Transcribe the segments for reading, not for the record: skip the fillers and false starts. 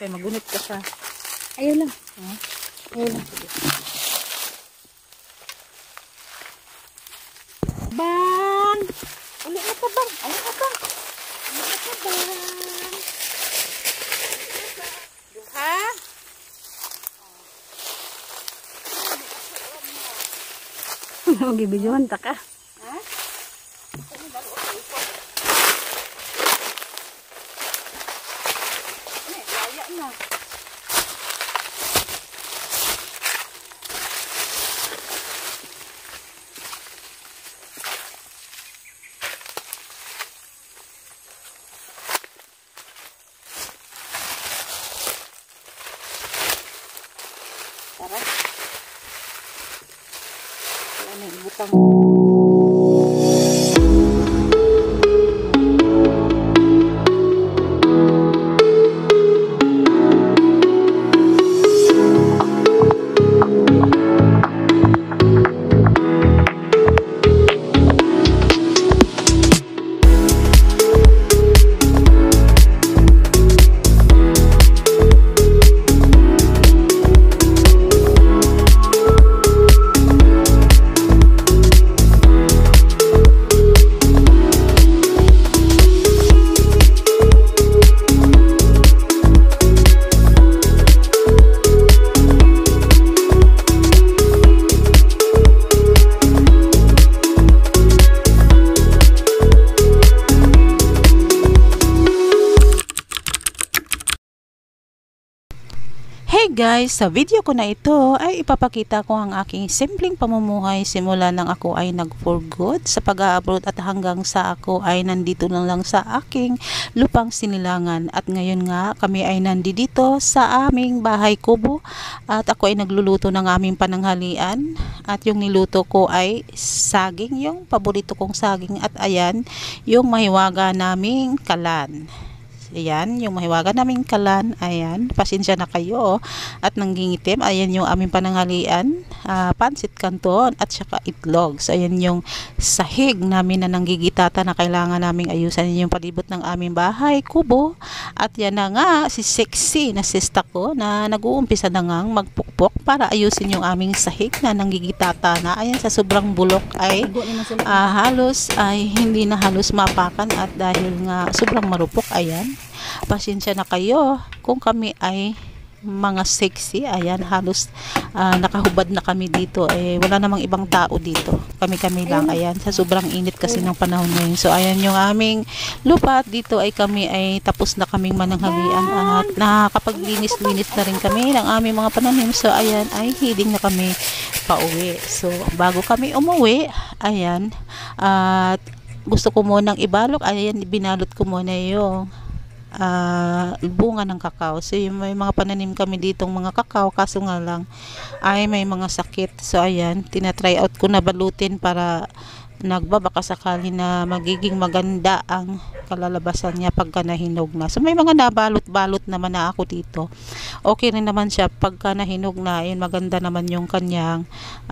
Kaya magunit ka sa. Ayaw lang. Ayaw lang. Bang! Ulit na ka bang? Ulit na ka. Ulit na ka bang? Duha. Mag-ibigyan ta ka. Ha? Laya na. Tara. Wala na ibutang. Hey guys, sa video ko na ito ay ipapakita ko ang aking simpleng pamumuhay simula nang ako ay nag-for good sa pag-a-abroad at hanggang sa ako ay nandito lang sa aking lupang sinilangan. At ngayon nga kami ay nandito sa aming bahay kubo at ako ay nagluluto ng aming pananghalian at yung niluto ko ay saging, yung paborito kong saging at ayan yung mahiwaga naming kalan. Ayan, yung mahiwaga naming kalan, ayan, pasensya na kayo at nanggingitim, ayan yung aming pananghalian, pansit canton at saka itlog. So ayan yung sahig namin na nanggigitata na kailangan naming ayusan. Yung palibot ng aming bahay kubo at yan na nga si sexy na sista ko na nag-uumpisa na ngang magpukpok para ayusin yung aming sahig na nanggigitata na. Ayan, sa sobrang bulok ay halos ay hindi na halos mapakan at dahil nga sobrang marupok, ayan. Pasensya na kayo kung kami ay mga sexy. Ayan, halos nakahubad na kami dito. Wala namang ibang tao dito. Kami lang. Ayan, sa sobrang init kasi ng panahon ngayon. So, ayan yung aming lupa. Dito ay kami ay tapos na kaming mananghalian at nakakapaglinis-linis na rin kami ng aming mga pananim. So, ayan ay hiling na kami pauwi. So, bago kami umuwi, ayan, at gusto ko munang ibalok. Ayan, binalot ko muna yung bunga ng kakao. So may mga pananim kami ditong mga kakao, kaso nga lang ay may mga sakit. So ayan, tinatry out ko na balutin para nagbabaka sakali na magiging maganda ang kalalabasan niya pagka nahinog na. So may mga nabalot-balot naman na ako dito. Okay rin naman siya pagka nahinog na. Ayun, maganda naman yung kanyang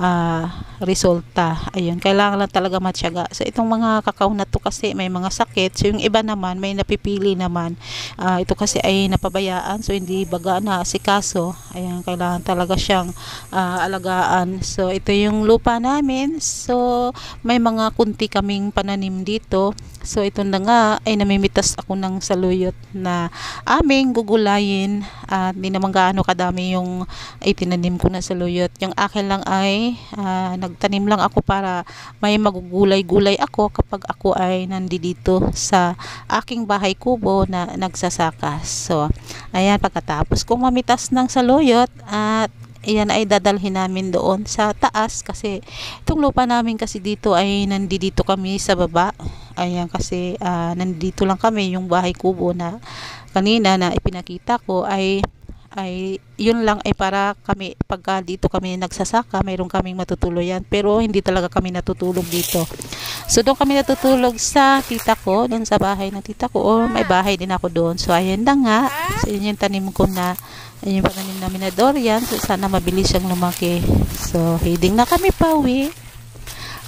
resulta. Ayun, kailangan lang talaga matyaga. So itong mga kakao na to kasi may mga sakit. So yung iba naman may napipili naman. Ito kasi ay napabayaan. So hindi baga na asikaso. Ayun, kailangan talaga siyang alagaan. So ito yung lupa namin. So may mga kunti kaming pananim dito. So ito na nga ay namimitas ako ng saluyot na aming gugulayin at di naman gaano kadami yung itinanim ko na saluyot. Yung akin lang ay nagtanim lang ako para may magugulay-gulay ako kapag ako ay nandito sa aking bahay kubo na nagsasakas. So ayan, pagkatapos kong mamitas ng saluyot at iyan ay dadalhin namin doon sa taas kasi itong lupa namin kasi dito ay nandito kami sa baba. Ayan, kasi nandito lang kami, yung bahay kubo na kanina na ipinakita ko ay yun lang ay para kami pagka dito kami nagsasaka mayroon kaming matutuluyan, pero hindi talaga kami natutulog dito. So doon kami natutulog sa tita ko, doon sa bahay ng tita ko, o may bahay din ako doon. So ayan na nga, so yun yung tanim ko na, ayun yung pananim namin na durian. So sana mabilis siyang lumaki. So heading na kami pauwi.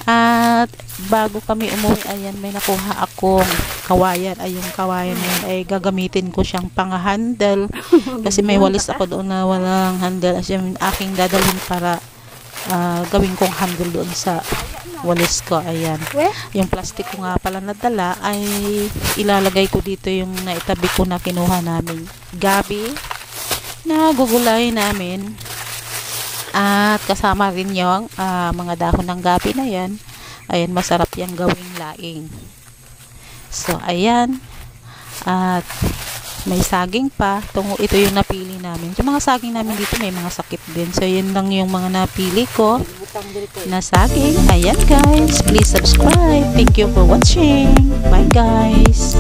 At bago kami umuwi, ayan, may nakuha akong kawayan. Ay, yung kawayan na yun ay gagamitin ko siyang pang-handle. Kasi may walis ako doon na walang handle. As yung aking dadalhin para gawin kong handle doon sa walis ko. Ayan. Yung plastic ko nga pala nadala ay ilalagay ko dito yung naitabi ko na kinuha namin gabi na gugulay namin. At kasama rin yung mga dahon ng gabi na yan. Ayan, masarap yung gawing laing. So, ayan. At may saging pa. Ito yung napili namin. Yung mga saging namin dito may mga sakit din. So, yun lang yung mga napili ko na saging. Ayan guys. Please subscribe. Thank you for watching. Bye guys.